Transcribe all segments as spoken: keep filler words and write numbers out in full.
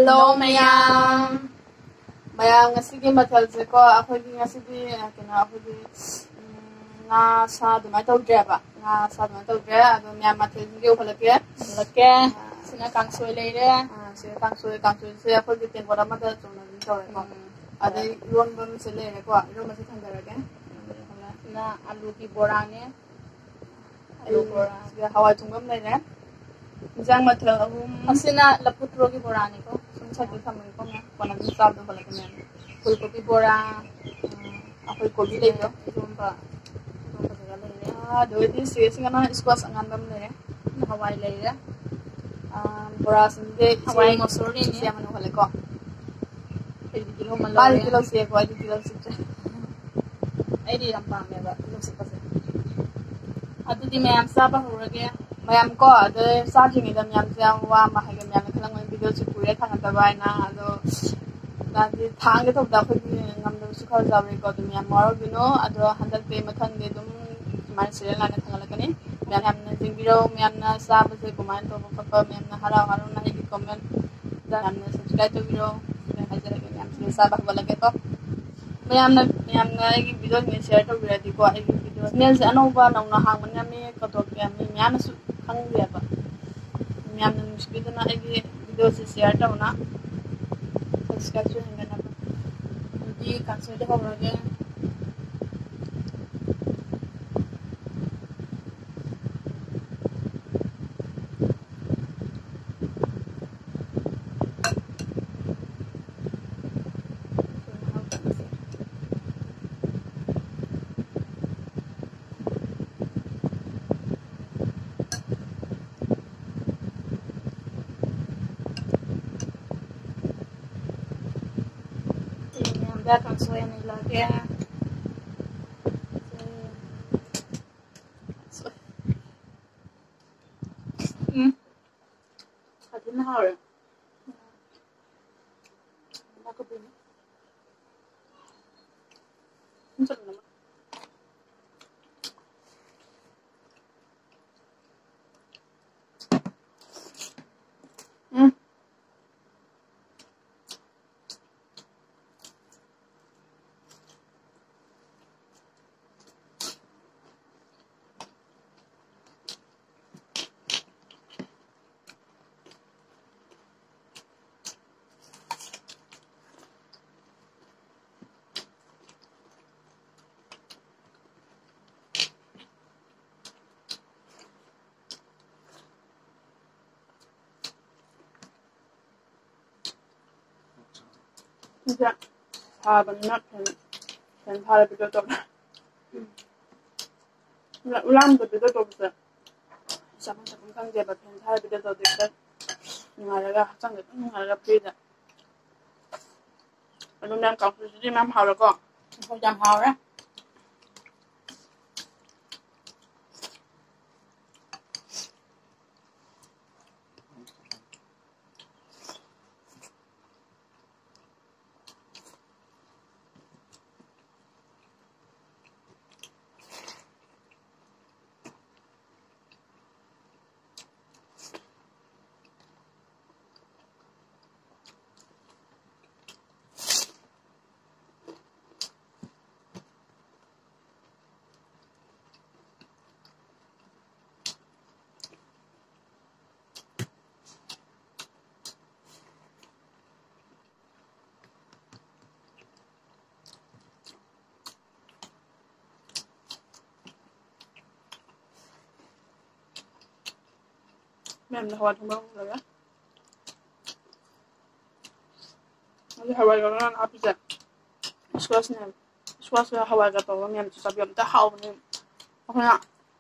Hello mayam. Mayam ngasigi mathal se ko akhoi ngasigi kena akhoi nga sa dumai tau dre ba. Nga sa dumai tau dre ado mayam mathal ngi uphalake. Lake sina kangsoi leire. Ah sina kangsoi kangsoi se akhoi ki ten bora mata chona ni tau ko. Ado iron bam se leire ko iron ma se thandarage. Na alu ki bora ne. Alu bora. Ya hawai tunggam leire. Jang mathal ahum asina laputro ki bora ne ko. Satu sama ko nga panang sa do phalake mayam. Fulgobi bora. Akhoi kobi leire. Iromba. Iromba jaga leire. Ah do di se singa na squash angan bam leire. Hawai leire. Bora sinde Hawai ngosori ne. siya manu hale ko. Pwede kilo malo. Bali kilo siya ko, adi kilo siya. Ay di lang pa ba kilo si kasi. Ado di mayam saba hurage. Mayam ko, ado sa jingi da mayam siya wa mahaga mayam kalang may video si pure thang tabay na ado dati thang ito da ko ngam do su khal jabre ko do mayam maro bino ado handal pe mathang de dum man sire la na thang la kani mayam na jingiro mayam na sa ba se kuman to papa mayam na hara hara na hi comment da mayam na subscribe to video na hajara ke mayam se sa ba ba lage to mayam na mayam na gi video ni share to ready ko ai video nel se anova na na hang man mi ko to mayam mi mayam su khang dia ba mayam na mushkil na ai video se share to na subscribe to hanga na Di kangsoi de hurage. Da kangsoi ni lage. Hmm. Hadin na hore. Nako bin. Unsa naman? Hmm. Dạ, thà bằng nát thì thì thà là bị đau đầu. Là ulam bị đau đầu rồi. Sao mà cũng căng dẹp thì thà là bị đau đầu đấy. Nhưng mà là chẳng được, nhưng mà là bị đấy. Ở trong nam cọc thì nam hào là con. Không jam hao ra. Mềm là hòa thùng bông rồi á. Nanti hawai kalau kan api sih. Suasnya, suasana hawai kata orang yang susah biar tak hau ni. Apa nak?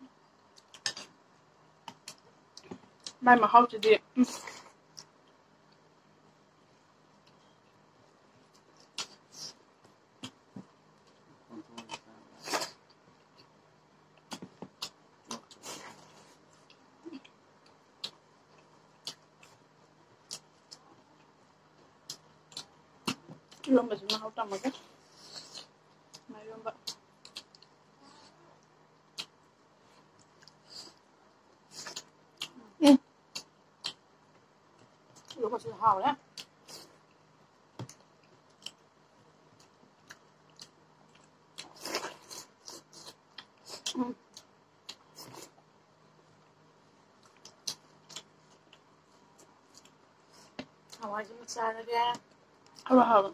Mai mà hau jadi. Iron ba sih hau tama kan? Iron ba. Hmm. Iron ba sih hau ya? hawaiiꯁꯤ ꯆꯥꯔꯒꯦ ꯍꯥꯎꯔꯣ ꯍꯥꯎꯔꯣ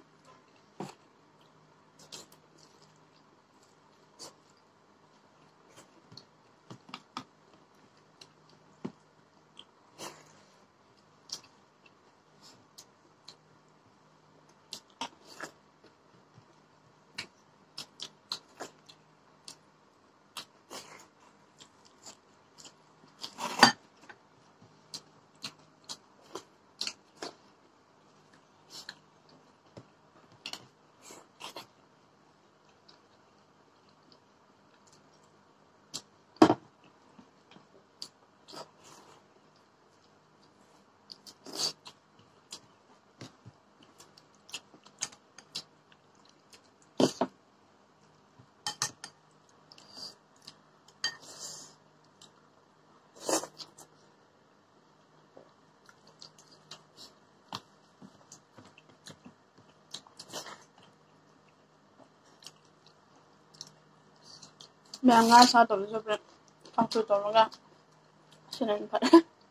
Mẹ nga sao tụi nó chụp không chụp tụi nó ra xin anh phải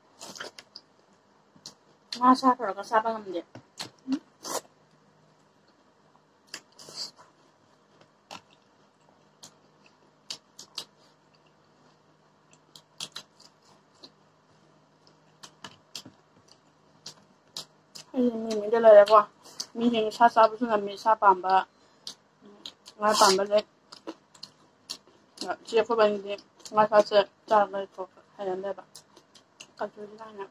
nga sa taraga saba ngamde mình mình đây là quá mình hiện sa sa bữa là mình sa bám ba nga bám ba đấy chia phôi bánh đi nga sa sẽ trả lại cho hay là đây ba cái thứ gì này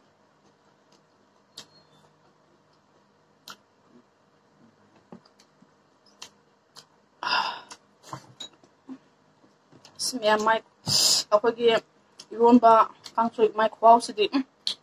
Mẹ mai ở cái kia luôn ba căng sụi mai khoao xí đi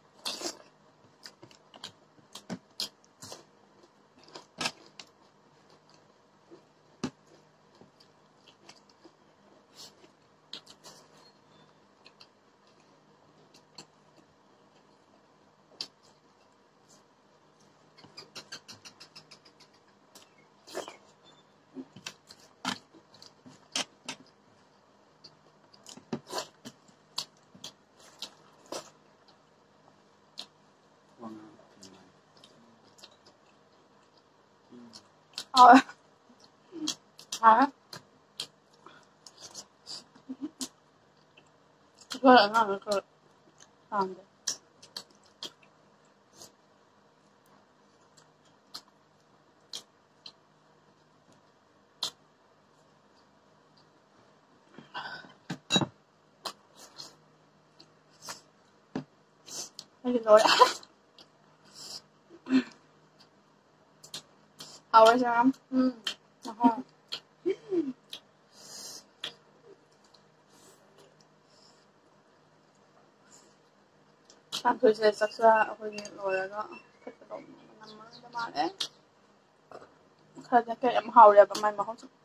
Ờ. Hả? Cái là ngon rồi. Làm được. Đây rồi đã. Hầu đấy sao? Ừ. Ngon. Làm thôi sẽ sắc ra hồi rồi đó. Thật là động nằm mơ cho mà đấy. Thật ra cái em hầu đẹp mà mà không chịu.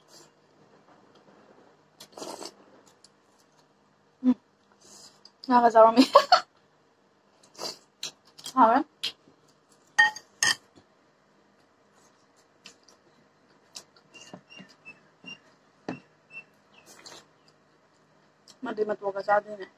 Ừ. Nào là sao mi? Hầu đấy. Mà đi mà tua cái sao đây này.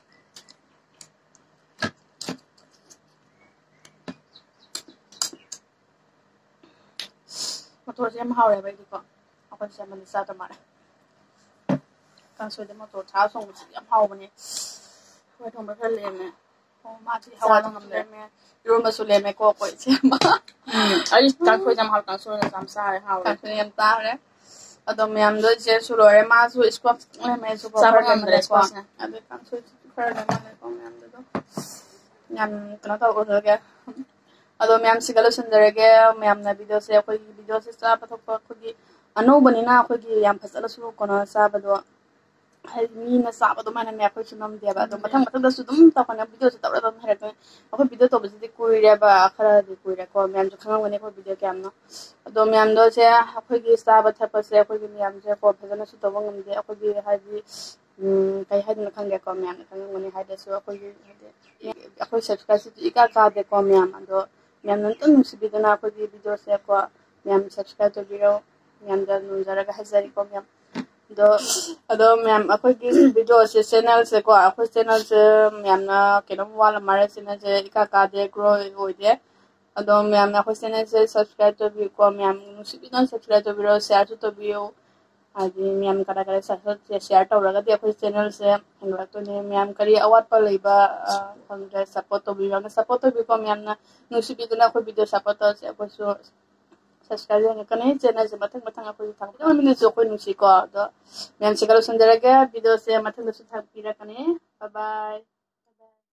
Mà tua sẽ em hầu đẹp vậy đi con. Học con xem mình sao tao mà này. Càng xôi đến mà tua cháo xong thì em hầu mà nè. Vậy thôi mới phải lên nè. Ô mà thì hầu nó ngầm lên nè. Rồi mà xôi lên mẹ cô quậy xem mà. Ay càng xôi em hầu càng xôi là làm sao hầu Càng xôi em tao đấy. Atau miyam do je sulo re ma su squat le me su ko Sama par ngam le re ko squat na. ade kan su par le ma le ko miyam do nyam kana ta ko ge ado miyam sigalo sundare ge miyam na video se ko video se sa pa to ko gi ano bani na ko gi yam fasala su ko na sa ba do hai mi na sa ba do mana me ko chunam de ba do mathang mathang da su dum ta ko na video se ta ra don hare ko ko video to ba ji ko re ba khara di ko re ko miyam jo khang ngone ko video kyam no ado miyam do se ko gi sa ba tha pa se ko gi miyam je ko phajana su to bang de ko gi ha ji kai ha na khang ge ko miyam khang ngone ha de su ko gi ko subscribe su ika ka de ko miyam ado miyam nan tan su bi na ko gi video se ko miyam subscribe to biro miyam da nu jara ga hazari ko miyam do ado miyam ko gi video se channel se ko ko channel se miyam na ke no wala mare se na je ika ka de grow ho de ꯑꯗꯣ ꯃꯌꯥꯝꯅ ꯑꯩꯈꯣꯏ ꯆꯦꯅꯦꯜꯁꯦ subscribe ꯇꯧꯕꯤꯌꯨꯀꯣ ꯃꯌꯥꯝ ꯅꯨꯡꯁꯤꯕꯤꯗꯨꯅ subscribe ꯇꯧꯕꯤꯔꯣ ꯁꯤꯌꯥꯔꯁꯨ ꯇꯧꯕꯤꯌꯨ ꯍꯥꯏꯗꯤ ꯃꯌꯥꯝ ꯀꯔꯥ ꯀꯔꯥ ꯁꯤꯌꯥꯔ ꯇꯧꯔꯒꯗꯤ ꯑꯩꯈꯣꯏ ꯆꯦꯅꯦꯜꯁꯦ ꯍꯦꯟꯒꯠꯂꯛꯇꯣꯏꯅꯦ ꯃꯌꯥꯝ ꯀꯔꯤ ꯑꯋꯥꯠꯄ ꯂꯩꯕ ꯈꯪꯗ꯭ꯔꯦ ꯁꯞꯄꯣꯔꯠ ꯇꯧꯕꯤꯌꯣ ꯁꯞꯄꯣꯔꯠ ꯇꯧꯕꯤꯌꯨꯀꯣ ꯃꯌꯥꯝꯅ ꯅꯨꯡꯁꯤꯕꯤꯗꯨꯅ ꯑꯩꯈꯣꯏ ꯚꯤꯗꯤꯑꯣ ꯁꯞꯄꯣꯔꯠ ꯇꯧꯔꯁꯦ ꯑꯩꯈꯣꯏꯁꯨ ꯁꯕꯁꯀ꯭ꯔꯥꯏꯕ ꯍꯦꯟꯒꯠꯀꯅꯤ ꯆꯦꯅꯦꯜꯁꯦ ꯃꯊꯪ ꯃꯊꯪ ꯑꯩꯈꯣꯏꯁꯨ ꯊꯥꯡꯕꯤꯅꯁꯨ ꯑꯩꯈꯣꯏ ꯅꯨꯡꯁꯤꯀꯣ ꯑꯗꯣ ꯃꯌꯥꯝꯁꯤꯒ ꯂꯣꯏꯁꯤꯟꯖꯔꯒꯦ ꯚꯤꯗꯤꯑꯣꯁꯦ ꯃꯊꯪꯗꯁꯨ ꯊꯥꯕꯤꯔꯛꯀꯅꯤ ꯕꯥꯏ ꯕꯥꯏ